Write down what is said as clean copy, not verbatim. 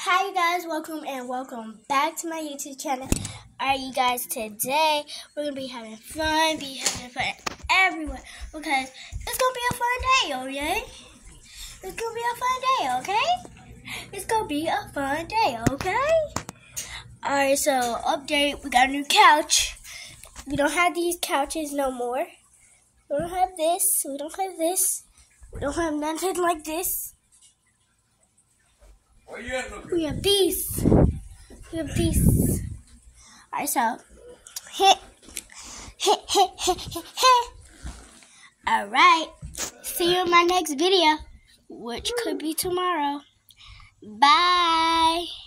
Hi you guys, welcome back to my YouTube channel. Alright you guys, today we're going to be having fun everywhere because it's going to be a fun day, okay? It's going to be a fun day, okay? It's going to be a fun day, okay? Alright, so update, we got a new couch. We don't have these couches no more. We don't have this, we don't have this. We don't have nothing like this. We have these. Alright, so alright. See you in my next video, which could be tomorrow. Bye.